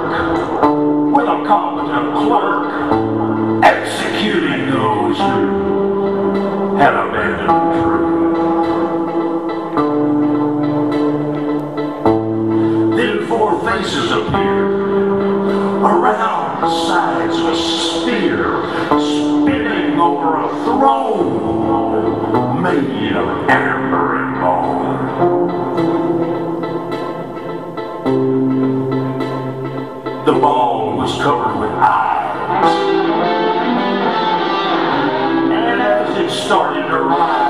with a competent clerk executing those who had abandoned the truth. Then four faces appeared around the sides of a sphere, spinning over a throne made of amber and bone. The ball was covered with eyes, and as it started to rise,